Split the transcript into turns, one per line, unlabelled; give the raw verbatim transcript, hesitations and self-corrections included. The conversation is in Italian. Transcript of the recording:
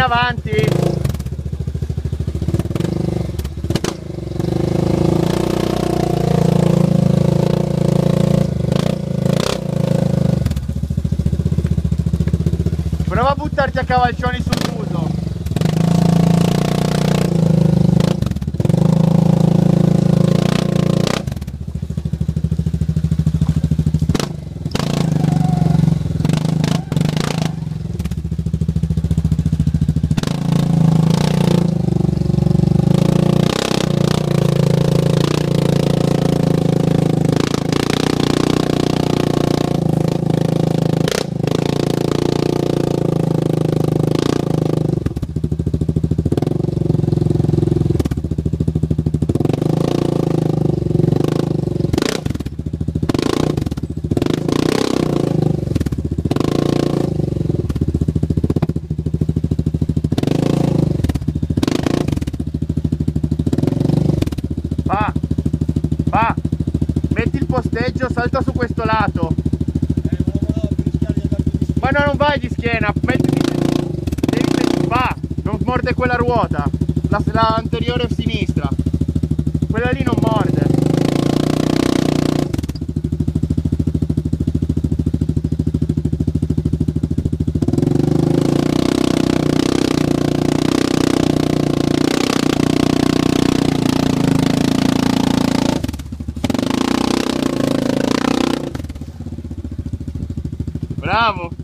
in avanti. Prova a buttarti a cavalcioni sul muso. Va, va, metti il posteggio, salta su questo lato. Ma no, non vai di schiena, mettiti, devi, va, non morde quella ruota, la, la anteriore sinistra, quella lì non morde. Bravo!